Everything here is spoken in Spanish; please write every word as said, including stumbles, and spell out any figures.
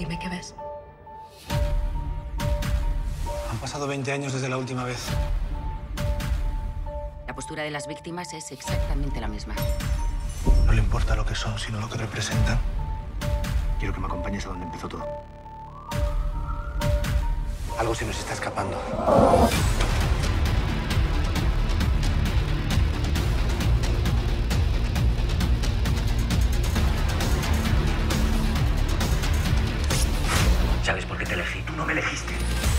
Dime qué ves. Han pasado veinte años desde la última vez. La postura de las víctimas es exactamente la misma. No le importa lo que son, sino lo que representan. Quiero que me acompañes a donde empezó todo. Algo se nos está escapando. ¿Sabes por qué te elegí? Tú no me elegiste.